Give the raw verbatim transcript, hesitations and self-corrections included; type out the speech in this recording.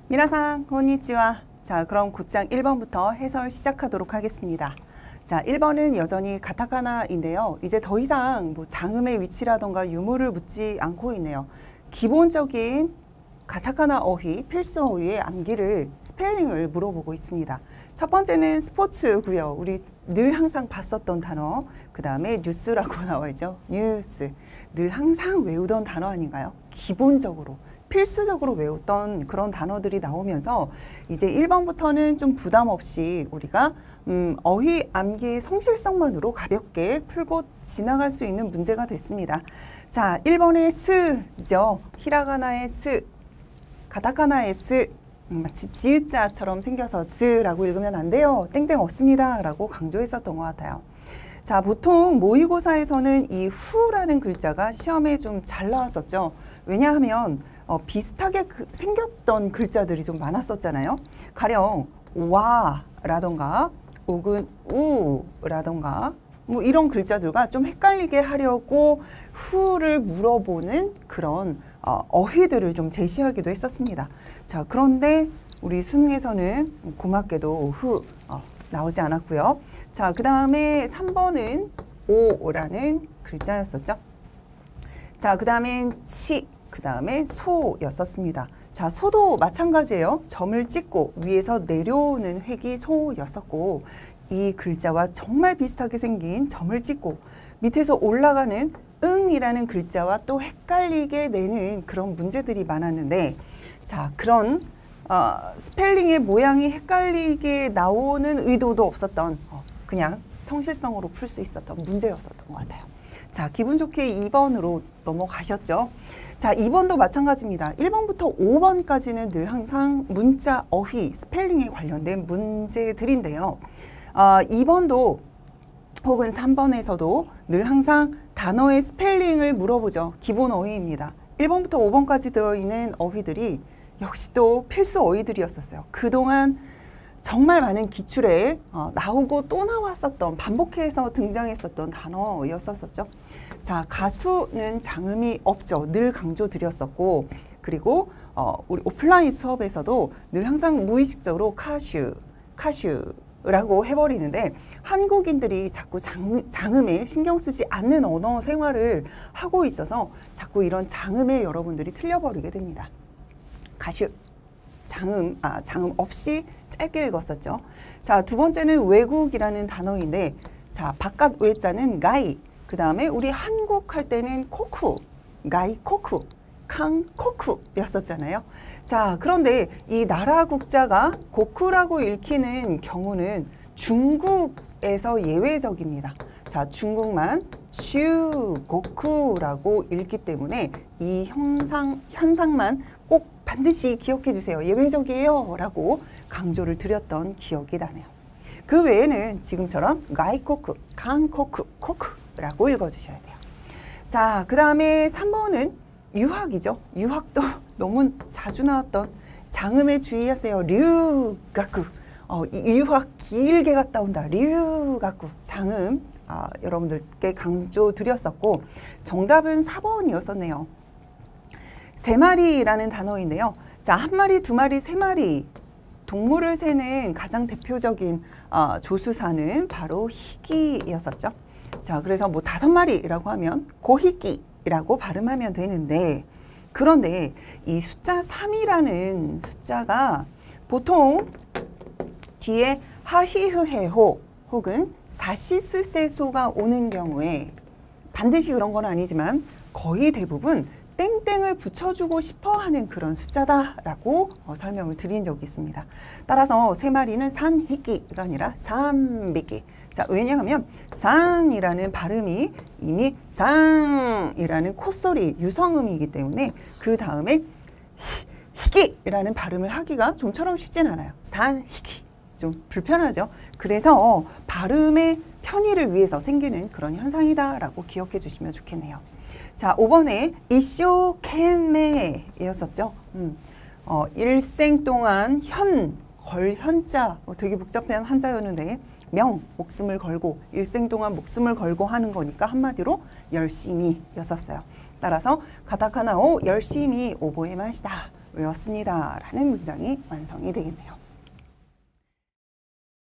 미나상, konnichiwa. 자, 그럼 곧장 일 번부터 해설 시작하도록 하겠습니다. 자, 일 번은 여전히 가타카나인데요. 이제 더 이상 뭐 장음의 위치라던가 유무를 묻지 않고 있네요. 기본적인 가타카나 어휘, 필수 어휘의 암기를, 스펠링을 물어보고 있습니다. 첫 번째는 스포츠고요. 우리 늘 항상 봤었던 단어. 그 다음에 뉴스라고 나와 있죠. 뉴스. 늘 항상 외우던 단어 아닌가요? 기본적으로. 필수적으로 외웠던 그런 단어들이 나오면서 이제 일 번부터는 좀 부담 없이 우리가 음, 어휘 암기 성실성만으로 가볍게 풀고 지나갈 수 있는 문제가 됐습니다. 자, 일 번의 스죠. 히라가나의 스, 가타카나의 스. 마치 지읒자처럼 생겨서 즈라고 읽으면 안 돼요. 땡땡 없습니다. 라고 강조했었던 것 같아요. 자, 보통 모의고사에서는 이 후라는 글자가 시험에 좀 잘 나왔었죠. 왜냐하면 어, 비슷하게 그, 생겼던 글자들이 좀 많았었잖아요. 가령 와 라던가 혹은 우 라던가 뭐 이런 글자들과 좀 헷갈리게 하려고 후를 물어보는 그런 어, 어휘들을 좀 제시하기도 했었습니다. 자, 그런데 우리 수능에서는 고맙게도 후 어, 나오지 않았고요. 자, 그 다음에 삼 번은 오라는 글자였었죠. 자, 그 다음엔 치, 그 다음에 소였었습니다. 자, 소도 마찬가지예요. 점을 찍고 위에서 내려오는 획이 소였었고, 이 글자와 정말 비슷하게 생긴 점을 찍고 밑에서 올라가는 응이라는 글자와 또 헷갈리게 내는 그런 문제들이 많았는데, 자, 그런 어, 스펠링의 모양이 헷갈리게 나오는 의도도 없었던 어, 그냥 성실성으로 풀 수 있었던 문제였었던 것 같아요. 자, 기분 좋게 이 번으로 넘어가셨죠. 자, 이 번도 마찬가지입니다. 일 번부터 오 번까지는 늘 항상 문자, 어휘, 스펠링에 관련된 문제들인데요. 어, 이 번도 혹은 삼 번에서도 늘 항상 단어의 스펠링을 물어보죠. 기본 어휘입니다. 일 번부터 오 번까지 들어있는 어휘들이 역시 또 필수 어휘들이었었어요. 그동안 정말 많은 기출에 어, 나오고 또 나왔었던, 반복해서 등장했었던 단어였었죠. 자, 가수는 장음이 없죠. 늘 강조드렸었고, 그리고 어, 우리 오프라인 수업에서도 늘 항상 무의식적으로 카슈, 카슈라고 해버리는데, 한국인들이 자꾸 장, 장음에 신경 쓰지 않는 언어 생활을 하고 있어서 자꾸 이런 장음에 여러분들이 틀려버리게 됩니다. 가슈, 장음, 아, 장음 없이 짧게 읽었었죠. 자, 두 번째는 외국이라는 단어인데, 자, 바깥 외자는 가이, 그 다음에 우리 한국 할 때는 코쿠, 가이 코쿠, 강 코쿠였었잖아요. 자, 그런데 이 나라 국자가 고쿠라고 읽히는 경우는 중국에서 예외적입니다. 자, 중국만 슈 고쿠라고 읽기 때문에 이 현상, 현상만 꼭 반드시 기억해 주세요. 예외적이에요 라고 강조를 드렸던 기억이 나네요. 그 외에는 지금처럼 가이코쿠, 강코쿠, 코쿠라고 읽어주셔야 돼요. 자, 그 다음에 삼 번은 유학이죠. 유학도 너무 자주 나왔던, 장음에 주의하세요. 류가쿠. 어, 유학 길게 갔다 온다. 류가쿠. 장음 어, 여러분들께 강조 드렸었고, 정답은 사 번이었었네요. 세 마리라는 단어인데요. 자, 한 마리, 두 마리, 세 마리. 동물을 세는 가장 대표적인 어, 조수사는 바로 희귀였었죠. 자, 그래서 뭐 다섯 마리라고 하면 고희귀라고 발음하면 되는데, 그런데 이 숫자 삼이라는 숫자가 보통 뒤에 하히흐해호 혹은 사시스세소가 오는 경우에, 반드시 그런 건 아니지만 거의 대부분 땡땡을 붙여주고 싶어 하는 그런 숫자다라고 어, 설명을 드린 적이 있습니다. 따라서 세 마리는 산희끼가 아니라 삼비끼. 자, 왜냐하면 상이라는 발음이 이미 상이라는 콧소리, 유성음이기 때문에 그 다음에 희끼라는 발음을 하기가 좀처럼 쉽진 않아요. 산희끼. 좀 불편하죠. 그래서 발음의 편의를 위해서 생기는 그런 현상이다라고 기억해 주시면 좋겠네요. 자, 오 번에 이쇼켄메였었죠. 음, 어, 일생 동안 현, 걸 현자, 어, 되게 복잡한 한자였는데, 명, 목숨을 걸고, 일생 동안 목숨을 걸고 하는 거니까 한마디로 열심히 였었어요. 따라서 가타카나오 열심히 오보에마시다 외웠습니다. 라는 문장이 완성이 되겠네요.